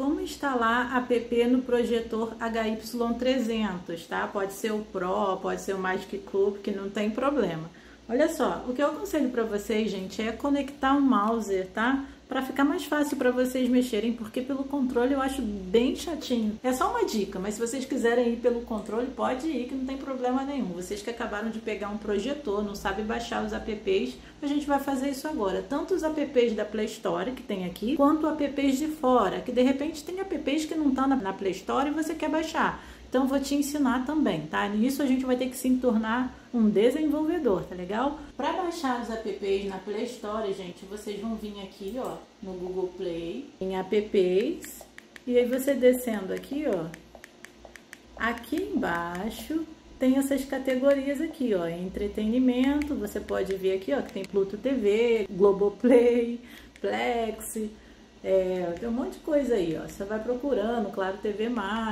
como instalar app no projetor HY300, tá? Pode ser o Pro, pode ser o Magic Club, que não tem problema. Olha só, o que eu aconselho para vocês, gente, é conectar um mouse, tá? Para ficar mais fácil para vocês mexerem, porque pelo controle eu acho bem chatinho. É só uma dica, mas se vocês quiserem ir pelo controle, pode ir, que não tem problema nenhum. Vocês que acabaram de pegar um projetor, não sabem baixar os apps, a gente vai fazer isso agora. Tanto os apps da Play Store, que tem aqui, quanto apps de fora, que de repente tem apps que não estão na Play Store e você quer baixar. Então, vou te ensinar também, tá? Nisso a gente vai ter que se tornar um desenvolvedor, tá legal? Para baixar os apps na Play Store, gente, vocês vão vir aqui, ó, no Google Play, em apps, e aí você descendo aqui, ó, aqui embaixo tem essas categorias aqui, ó, entretenimento, você pode ver aqui, ó, que tem Pluto TV, Globoplay, Plex, tem um monte de coisa aí, ó, você vai procurando, Claro TV+,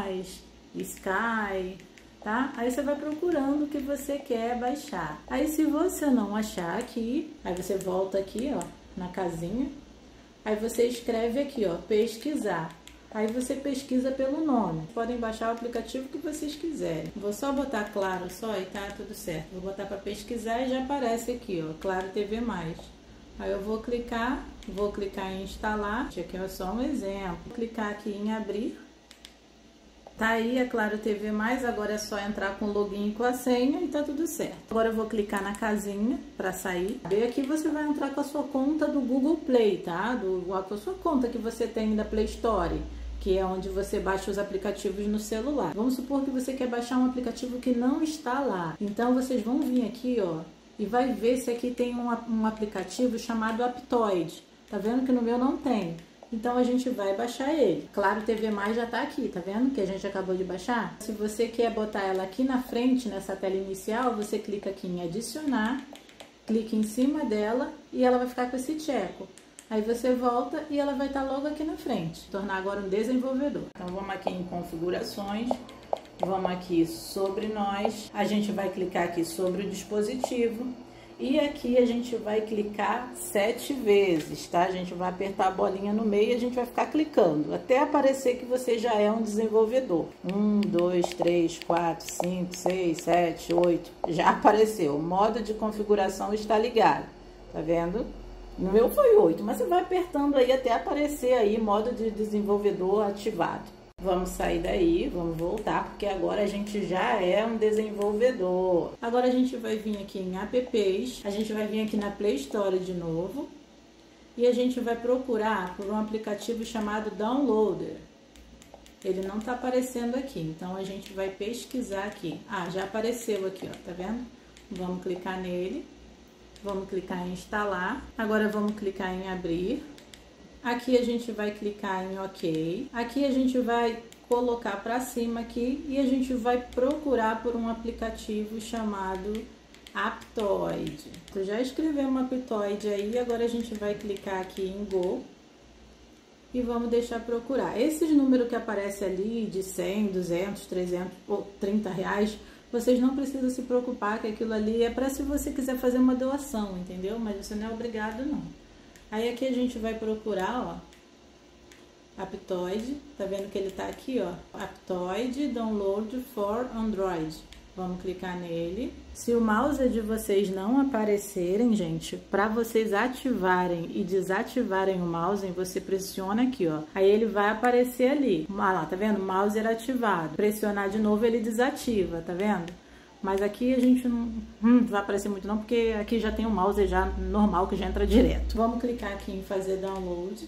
Sky, tá? Aí você vai procurando o que você quer baixar. Aí se você não achar aqui, aí você volta aqui, ó, na casinha. Aí você escreve aqui, ó, pesquisar. Aí você pesquisa pelo nome. Podem baixar o aplicativo que vocês quiserem. Vou só botar Claro só e tá tudo certo. Vou botar para pesquisar e já aparece aqui, ó, Claro TV+. Aí eu vou clicar em instalar. Aqui é só um exemplo. Vou clicar aqui em abrir. Tá aí a Claro TV+, agora é só entrar com o login e com a senha e tá tudo certo. Agora eu vou clicar na casinha para sair. E aqui você vai entrar com a sua conta do Google Play, tá? Com a sua conta que você tem da Play Store, que é onde você baixa os aplicativos no celular. Vamos supor que você quer baixar um aplicativo que não está lá. Então vocês vão vir aqui, ó, e vai ver se aqui tem um aplicativo chamado Aptoide. Tá vendo que no meu não tem? Então a gente vai baixar ele. Claro TV+, já tá aqui, tá vendo? Que a gente acabou de baixar. Se você quer botar ela aqui na frente, nessa tela inicial, você clica aqui em adicionar, clica em cima dela e ela vai ficar com esse tcheco. Aí você volta e ela vai estar logo aqui na frente. Tornar agora um desenvolvedor. Então vamos aqui em configurações, vamos aqui sobre nós, a gente vai clicar aqui sobre o dispositivo. E aqui a gente vai clicar 7 vezes, tá? A gente vai apertar a bolinha no meio e a gente vai ficar clicando, até aparecer que você já é um desenvolvedor. 1, 2, 3, 4, 5, 6, 7, 8, já apareceu. O modo de configuração está ligado, tá vendo? No meu foi 8, mas você vai apertando aí até aparecer aí modo de desenvolvedor ativado. Vamos sair daí, vamos voltar, porque agora a gente já é um desenvolvedor. Agora a gente vai vir aqui em apps, a gente vai vir aqui na Play Store de novo e a gente vai procurar por um aplicativo chamado Downloader. Ele não tá aparecendo aqui, então a gente vai pesquisar aqui. Ah, já apareceu aqui, ó, tá vendo? Vamos clicar nele, vamos clicar em instalar, agora vamos clicar em abrir. Aqui a gente vai clicar em OK. Aqui a gente vai colocar para cima aqui e a gente vai procurar por um aplicativo chamado Aptoide. Eu já escrevemos Aptoide aí, agora a gente vai clicar aqui em Go e vamos deixar procurar. Esses números que aparecem ali de 100, 200, 300 ou 30 reais, vocês não precisam se preocupar, que aquilo ali é para se você quiser fazer uma doação, entendeu? Mas você não é obrigado não. Aí aqui a gente vai procurar, ó, Aptoide, tá vendo que ele tá aqui, ó, Aptoide Download for Android. Vamos clicar nele. Se o mouse de vocês não aparecerem, gente, para vocês ativarem e desativarem o mouse, você pressiona aqui, ó. Aí ele vai aparecer ali. Ah lá, tá vendo? Mouse era ativado. Pressionar de novo ele desativa, tá vendo? Mas aqui a gente não vai aparecer muito não, porque aqui já tem o mouse já normal que já entra direto. Vamos clicar aqui em fazer download.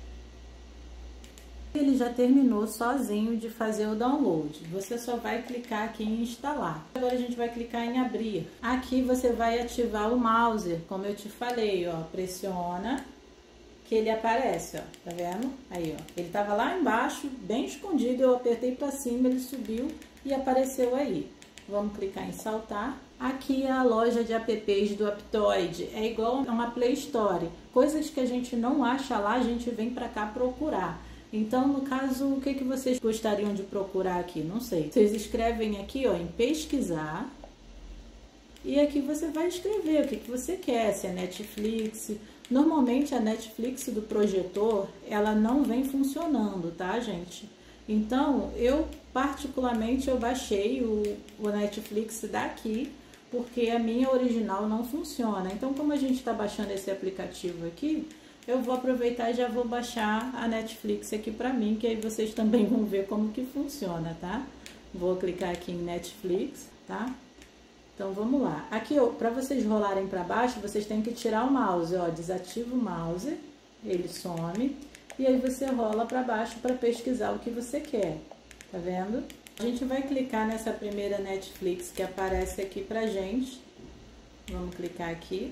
Ele já terminou sozinho de fazer o download. Você só vai clicar aqui em instalar. Agora a gente vai clicar em abrir. Aqui você vai ativar o mouse, como eu te falei, ó. Pressiona que ele aparece, ó. Tá vendo? Aí, ó. Ele tava lá embaixo, bem escondido. Eu apertei para cima, ele subiu e apareceu aí. Vamos clicar em saltar. Aqui é a loja de apps do Aptoide. É igual a uma Play Store. Coisas que a gente não acha lá, a gente vem para cá procurar. Então, no caso, o que vocês gostariam de procurar aqui? Não sei. Vocês escrevem aqui, ó, em pesquisar. E aqui você vai escrever o que você quer. Se é Netflix, Normalmente a Netflix do projetor, ela não vem funcionando, tá, gente? Então, eu particularmente eu baixei o Netflix daqui, porque a minha original não funciona. Então, como a gente está baixando esse aplicativo aqui, eu vou aproveitar e já vou baixar a Netflix aqui para mim, que aí vocês também vão ver como que funciona, tá? Vou clicar aqui em Netflix, tá? Então, vamos lá. Aqui, para vocês rolarem para baixo, vocês têm que tirar o mouse, ó, desativa o mouse, ele some, e aí você rola para baixo para pesquisar o que você quer, tá vendo? A gente vai clicar nessa primeira Netflix que aparece aqui pra gente. Vamos clicar aqui.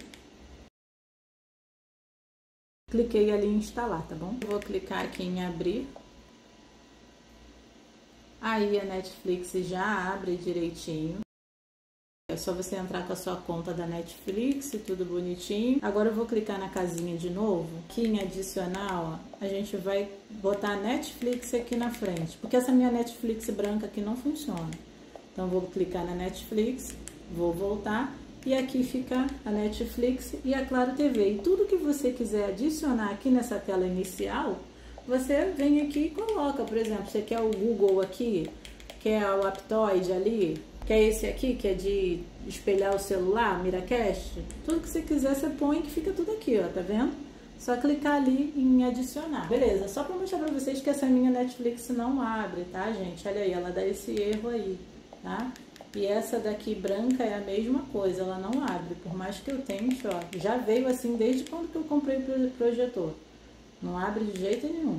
Cliquei ali em instalar, tá bom? Vou clicar aqui em abrir. Aí a Netflix já abre direitinho. É só você entrar com a sua conta da Netflix, tudo bonitinho. Agora eu vou clicar na casinha de novo. Aqui em adicionar, ó, a gente vai botar a Netflix aqui na frente, porque essa minha Netflix branca aqui não funciona. Então vou clicar na Netflix, vou voltar e aqui fica a Netflix e a Claro TV. E tudo que você quiser adicionar aqui nessa tela inicial, você vem aqui e coloca. Por exemplo, você quer o Google aqui, quer o Aptoide ali, quer esse aqui, que é de espelhar o celular, Miracast. Tudo que você quiser, você põe que fica tudo aqui, ó, tá vendo? Só clicar ali em adicionar. Beleza, só pra mostrar pra vocês que essa minha Netflix não abre, tá, gente? Olha aí, ela dá esse erro aí, tá? E essa daqui branca é a mesma coisa, ela não abre. Por mais que eu tente, ó, já veio assim desde quando que eu comprei o projetor. Não abre de jeito nenhum.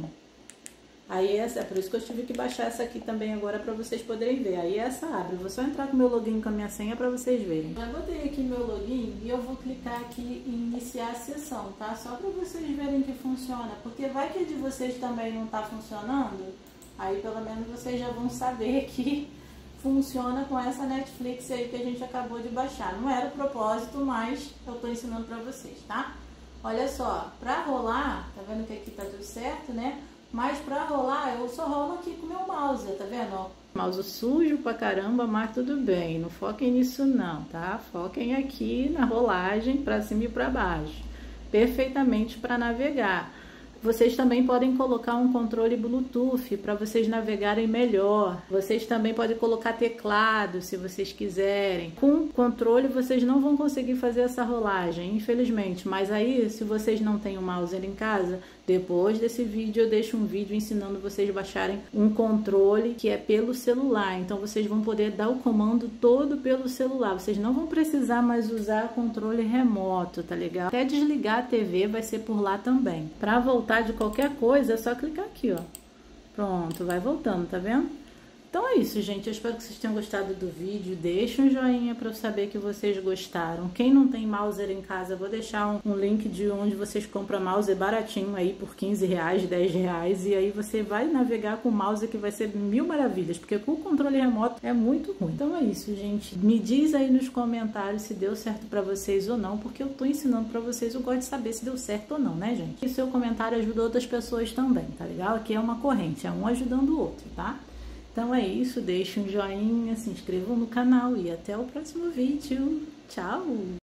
Aí essa, é por isso que eu tive que baixar essa aqui também agora para vocês poderem ver. Aí essa abre. Eu vou só entrar com o meu login com a minha senha para vocês verem. Já botei aqui meu login e eu vou clicar aqui em iniciar a sessão, tá? Só para vocês verem que funciona. Porque vai que de vocês também não tá funcionando. Aí pelo menos vocês já vão saber que funciona com essa Netflix aí que a gente acabou de baixar. Não era o propósito, mas eu tô ensinando para vocês, tá? Olha só, para rolar, tá vendo que aqui tá tudo certo, né? Mas pra rolar, eu só rolo aqui com o meu mouse, tá vendo? Ó, mouse sujo pra caramba, mas tudo bem. Não foquem nisso não, tá? Foquem aqui na rolagem pra cima e pra baixo. Perfeitamente para navegar. Vocês também podem colocar um controle Bluetooth para vocês navegarem melhor. Vocês também podem colocar teclado, se vocês quiserem. Com controle vocês não vão conseguir fazer essa rolagem, infelizmente. Mas aí, se vocês não têm um mouse em casa, depois desse vídeo eu deixo um vídeo ensinando vocês a baixarem um controle que é pelo celular. Então vocês vão poder dar o comando todo pelo celular. Vocês não vão precisar mais usar controle remoto, tá legal? Até desligar a TV vai ser por lá também. Para voltar de qualquer coisa é só clicar aqui, ó. Pronto, vai voltando, tá vendo? Então é isso, gente. Eu espero que vocês tenham gostado do vídeo. Deixa um joinha para eu saber que vocês gostaram. Quem não tem mouse em casa, eu vou deixar um link de onde vocês compram mouse baratinho aí por 15 reais, 10 reais. E aí você vai navegar com o mouse que vai ser mil maravilhas. Porque com o controle remoto é muito ruim. Então é isso, gente. Me diz aí nos comentários se deu certo para vocês ou não. Porque eu tô ensinando para vocês. Eu gosto de saber se deu certo ou não, né, gente? E seu comentário ajuda outras pessoas também, tá legal? Aqui é uma corrente, é um ajudando o outro, tá? Então é isso, deixe um joinha, se inscrevam no canal e até o próximo vídeo. Tchau!